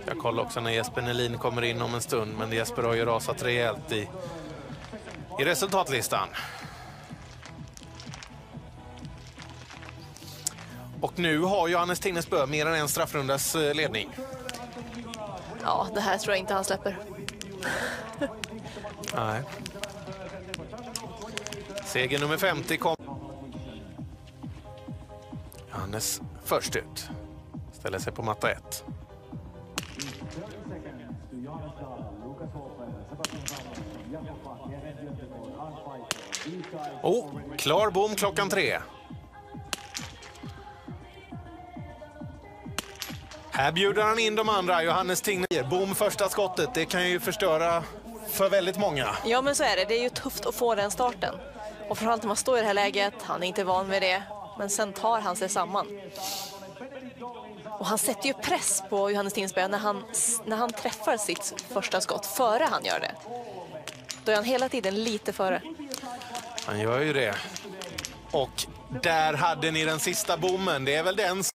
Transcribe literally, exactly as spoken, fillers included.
Ska kolla också när Jesper Nelin kommer in om en stund, men Jesper har ju rasat rejält i, i resultatlistan. Och nu har Johannes Tingnesbø mer än en straffrundas ledning. Ja, det här tror jag inte han släpper. Nej. Seger nummer femtio kom. Johannes först ut. Ställer sig på matta ett. Oh, klar bom klockan tre. Här bjuder han in de andra. Johannes Tingnesbø. Bom första skottet. Det kan ju förstöra för väldigt många. Ja, men så är det. Det är ju tufft att få den starten. Och framförallt när man står i det här läget. Han är inte van vid det. Men sen tar han sig samman. Och han sätter ju press på Johannes Tingnesbø när han, när han träffar sitt första skott före han gör det. Då är han hela tiden lite före. Han gör ju det. Och där hade ni den sista bommen. Det är väl den